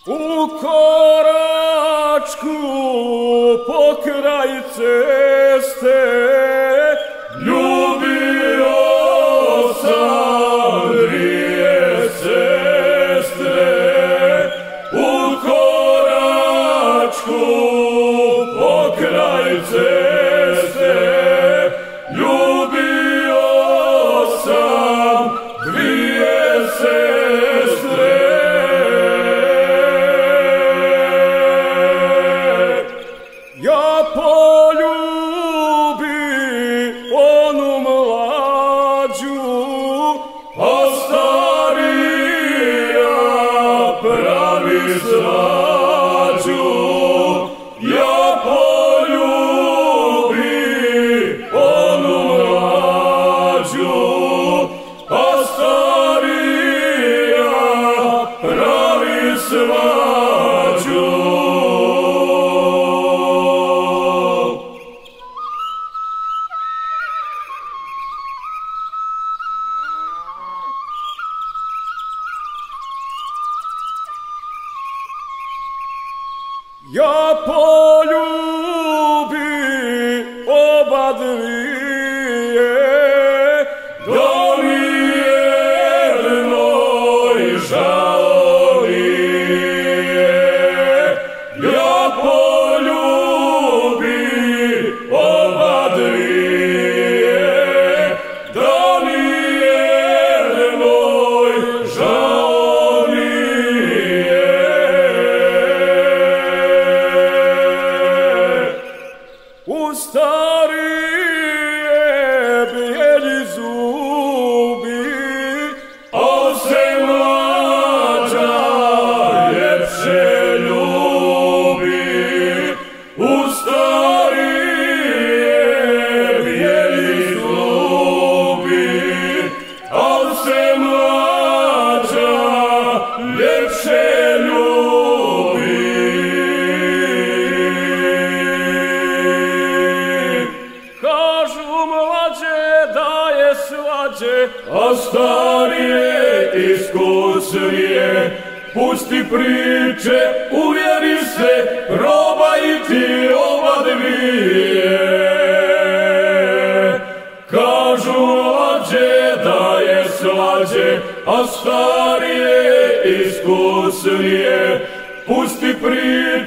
U koračku pokraj ceste ljubio sam dvije sestre. U koračku pokraj ceste ljubio sam dvije sestre. Ja poljubi onu mlađu, a starija pravi svađu. Ja poljubi onu mlađu, a starija pravi svađu. Ja poljubi oba dvije, da nijednoj žao nije. Ja poljubi oba dvije, da nijednoj žao nije. U starije bijeli zubi, a se mlađa ljepše ljubi. U starije bijeli zubi, a se mlađa ljepše ljubi. Kažu mlađe da je svađe, a starije iskusnije. Pusti priče, uvjeri se, probaj ti oba dvije. Kažu mlađe da je svađe, a starije iskusnije. Pusti priče,